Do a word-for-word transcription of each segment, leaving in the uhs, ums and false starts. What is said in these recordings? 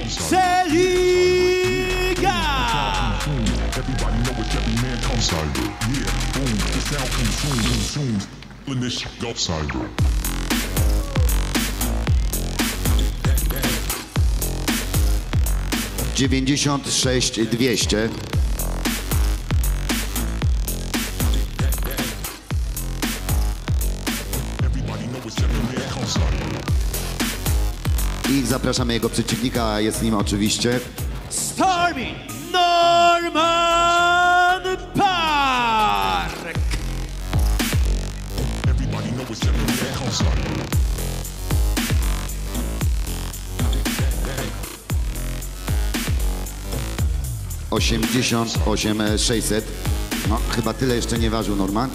Celiga! Everybody know what every man comes cyber. Yeah, boom, the sound consumes, consumes. When this shit go cyber. dziewięćdziesiąt sześć dwieście. I zapraszamy jego przeciwnika, a jest nim oczywiście Stormy Norman Park! osiemdziesiąt osiem sześćset. No, chyba tyle jeszcze nie ważył Norman.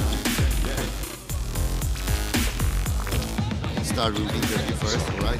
Start with interview first, right?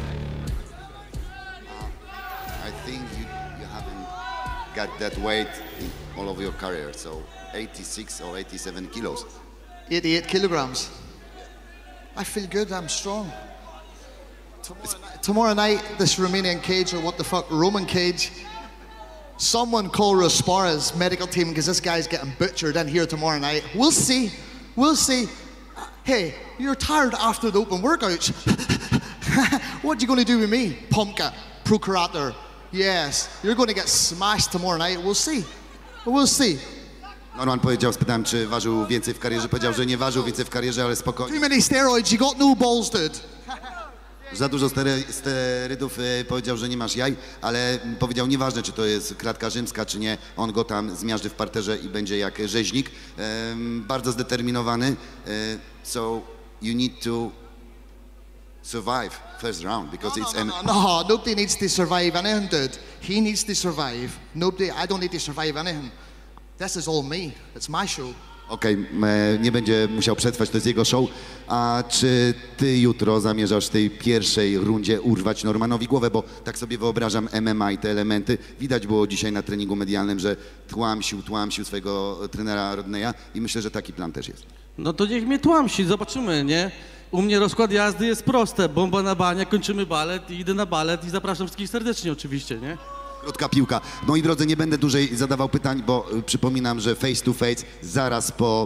Uh, I think you, you haven't got that weight in all of your career, so eighty-six or eighty-seven kilos. eighty-eight kilograms. I feel good, I'm strong. Tomorrow night, tomorrow night, this Romanian cage, or what the fuck, Roman cage, someone call Rasparra's medical team because this guy's getting butchered in here tomorrow night. We'll see, we'll see. Hey, you're tired after the open workouts. What are you going to do with me, Pumpkin, Procurator? Yes, you're going to get smashed tomorrow night. We'll see, we'll see. Norman powiedział, spytałem, czy ważył więcej w karierze. Powiedział, że nie ważył więcej w karierze, ale Too spokojnie. many steroids, you got no balls, dude. Za dużo stery, sterydów, e, powiedział, że nie masz jaj, ale powiedział, nieważne, czy to jest klatka rzymska, czy nie, on go tam zmiażdży w parterze i będzie jak rzeźnik. E, bardzo zdeterminowany. E, so you need to survive first round, because No, it's... no, an- no, no, nobody needs to survive anything, dude. He needs to survive. Nobody, I don't need to survive anything. This is all me. It's my show. Okej, okay, nie będzie musiał przetrwać, to jest jego show. A czy ty jutro zamierzasz w tej pierwszej rundzie urwać Normanowi głowę? Bo tak sobie wyobrażam M M A i te elementy. Widać było dzisiaj na treningu medialnym, że tłamsił, tłamsił swojego trenera Rodneya i myślę, że taki plan też jest. No to niech mnie tłamsi, zobaczymy, nie? U mnie rozkład jazdy jest prosty. Bomba na banie, kończymy balet i idę na balet i zapraszam wszystkich serdecznie oczywiście, nie? Krótka piłka. Moi drodzy, nie będę dłużej zadawał pytań, bo y, przypominam, że face to face zaraz po,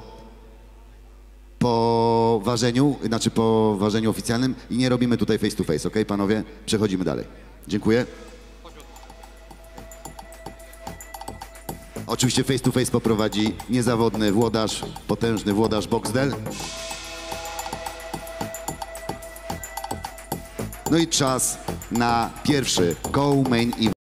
po ważeniu, znaczy po ważeniu oficjalnym i nie robimy tutaj face to face, ok, panowie? Przechodzimy dalej. Dziękuję. Oczywiście face to face poprowadzi niezawodny włodarz, potężny włodarz Boxdel. No i czas na pierwszy co-main event.